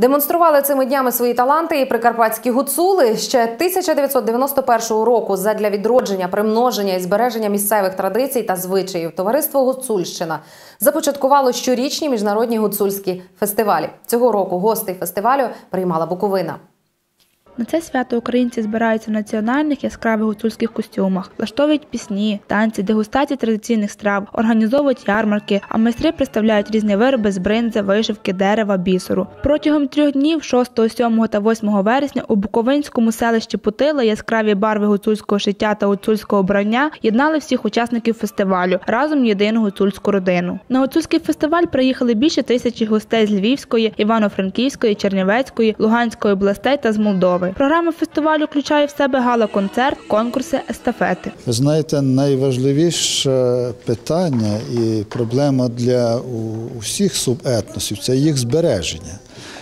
Демонстрували цими днями свої таланти і прикарпатські гуцули. Ще 1991 року задля відродження, примноження і збереження місцевих традицій та звичаїв товариство «Гуцульщина» започаткувало щорічні міжнародні гуцульські фестивалі. Цього року гостей фестивалю приймала Буковина. На це свято українці збираються в національних яскравих гуцульських костюмах, влаштовують пісні, танці, дегустації традиційних страв, організовують ярмарки, а майстри представляють різні вироби з бринзи, вишивки, дерева, бісеру. Протягом 3 днів 6, 7 та 8 вересня у буковинському селищі Путила яскраві барви гуцульського шиття та гуцульського вбрання єднали всіх учасників фестивалю разом в єдину гуцульську родину. На гуцульський фестиваль приїхали більше 1000 гостей з Львівської, Івано-Франківської, Чернівецької, Луганської областей та з Молдови. Програма фестивалю включає в себе гала-концерт, конкурси, естафети. Ви знаєте, найважливіше питання і проблема для усіх субетносів – це їх збереження.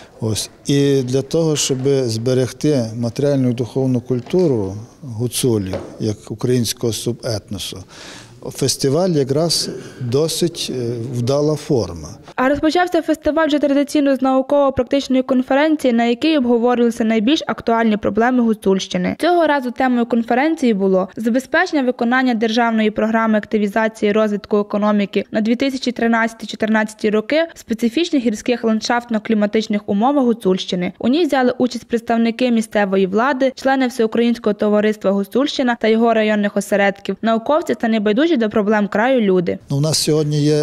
І для того, щоб зберегти матеріальну і духовну культуру гуцулів, як українського субетносу, фестиваль якраз досить вдала форма. А розпочався фестиваль вже традиційно з науково-практичної конференції, на якій обговорювалися найбільш актуальні проблеми Гуцульщини. Цього разу темою конференції було забезпечення виконання державної програми активізації і розвитку економіки на 2013-2014 роки в специфічних гірських ландшафтно-кліматичних умовах Гуцульщини. У ній взяли участь представники місцевої влади, члени Всеукраїнського товариства «Гуцульщина» та його районних осередків, науковці та небайдужі до проблем краю люди. У нас сьогодні є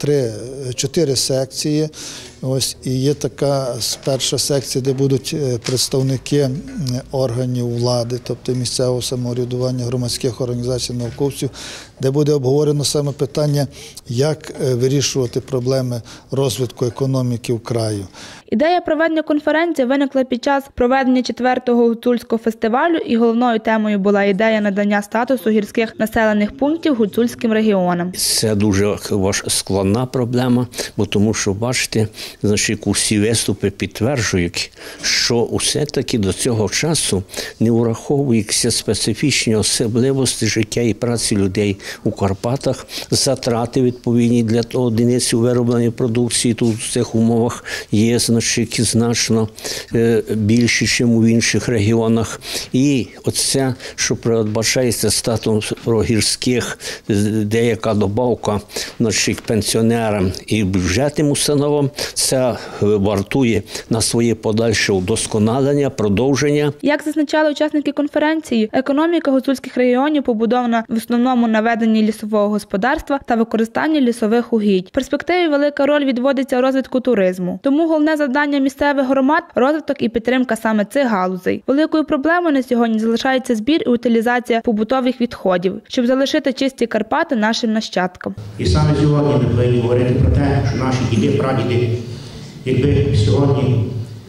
4 секції. І є така перша секція, де будуть представники органів влади, тобто місцевого самоврядування, громадських організацій, науковців, де буде обговорено саме питання, як вирішувати проблеми розвитку економіки в краю. Ідея проведення конференції виникла під час проведення 4-го гуцульського фестивалю, і головною темою була ідея надання статусу гірських населених пунктів гуцульським регіонам. Це дуже складна проблема, бо тому що, бачите, усі виступи підтверджують, що все-таки до цього часу не враховуються специфічні особливості життя і праці людей у Карпатах, затрати відповідні для одиниці вироблення продукції тут в цих умовах є значно більші, ніж у інших регіонах. І оце, що передбачається статус гірських, деяка добавка пенсіонерам і бюджетним установам, це вартує на своє подальше удосконалення, продовження. Як зазначали учасники конференції, економіка гуцульських регіонів побудована в основному на веденні лісового господарства та використанні лісових угідь. В перспективі велика роль відводиться розвитку туризму. Тому головне завдання місцевих громад – розвиток і підтримка саме цих галузей. Великою проблемою на сьогодні залишається збір і утилізація побутових відходів, щоб залишити чисті Карпати нашим нащадкам. І саме сьогодні ми повинні говорити про те, що наші діди, прадіди, якби сьогодні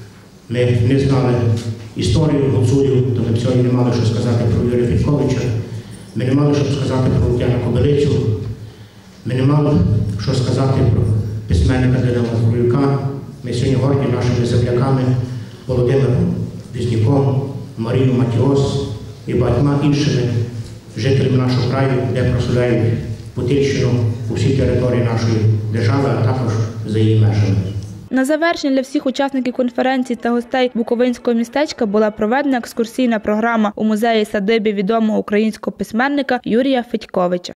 ми не знали історію гуцулів, то ми б сьогодні не мали що сказати про Юрія Федьковича, ми не мали що сказати про Лук'яна Кобилицю, ми не мали що сказати про письменника Данила Хвилюка. Ми сьогодні горді нашими земляками Володимиром Візнюком, Марією Матіос і багатьма іншими жителями нашого краю, де прославляють Путильщину у всій території нашої держави, а також за її межами. На завершення для всіх учасників конференції та гостей Буковинського містечка була проведена екскурсійна програма у музеї-садибі відомого українського письменника Юрія Федьковича.